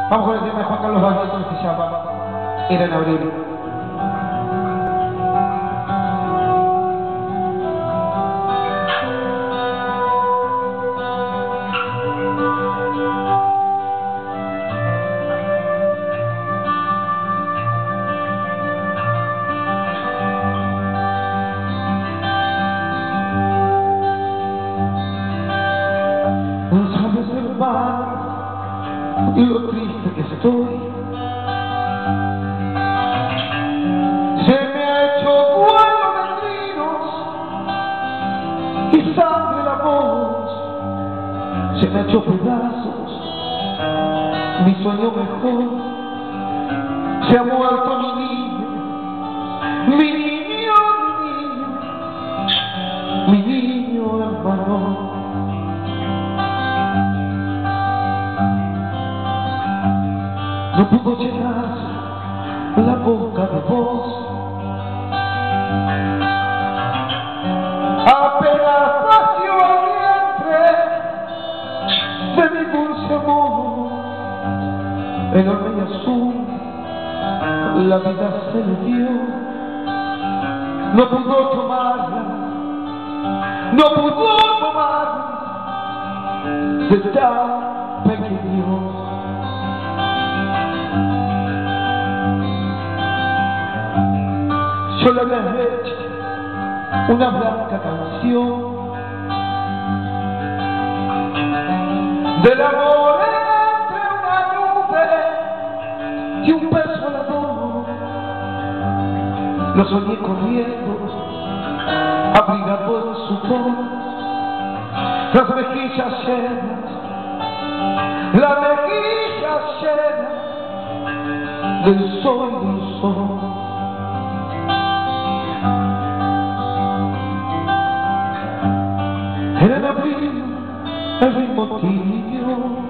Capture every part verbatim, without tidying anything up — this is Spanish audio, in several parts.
Vamos con el tema de Juan Carlos Baglietto que se llama Era en abril. No sabes, hermano, y lo triste que estoy. Se me ha hecho vuelo de trinos y sangre la voz. Se me ha hecho pedazos mi sueño mejor. Se ha muerto mi niño, mi niño, mi niño, mi niño hermano. No pudo llenarse la boca de voz, apenas nació el vientre de mi dulce amor. Enorme y azul, la vida se le dio. No pudo tomarla, no pudo tomarla de tan pequeño. Yo le había hecho una blanca canción del amor entre una nube y un pez volador. Lo soñé corriendo, abrigado en su voz, las mejillas llenas, las mejillas llenas del sol y del sol. Era en abril el ritmo tibio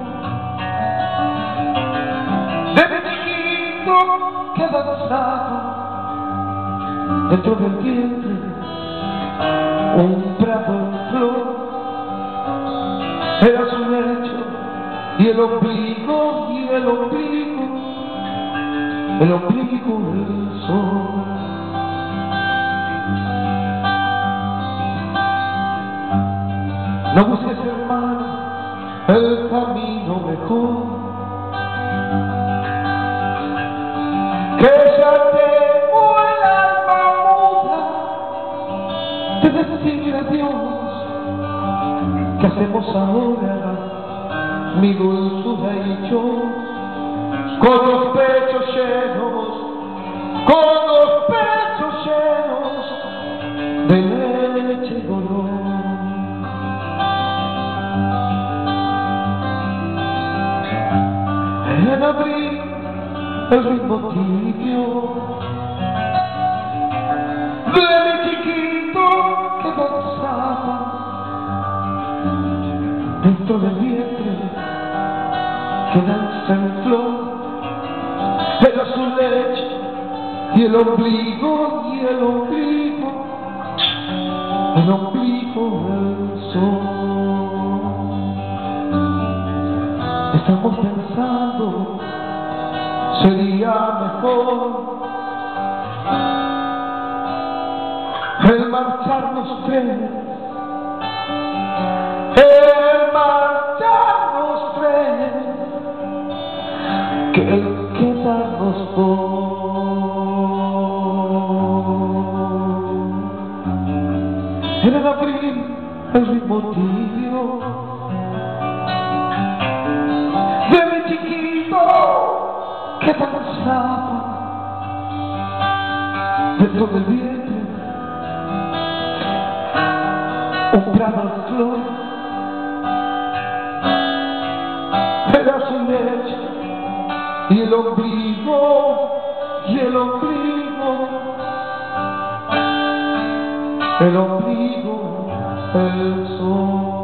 de mi chiquito que danzaba dentro del vientre un prado en flor. Era su lecho y el ombligo, y el ombligo, el ombligo del sol. No busques, hermano, el camino mejor, que ya tengo el alma muda de decirle adiós. ¿Qué hacemos ahora, mi dulzura y yo, con los pechos llenos, con los pechos llenos de leche y dolor? En abril el ritmo tibio de mi chiquito que danzaba dentro del vientre que danza en flor. Era su leche y el ombligo, y el ombligo, el ombligo del sol. Estamos pensando, sería mejor el marcharnos tres, el marcharnos tres, que el quedarnos dos. En el abril el ritmo tibio que danzaba dentro del vientre un prado en flor. Era su leche y el ombligo, y el ombligo, el ombligo, el sol.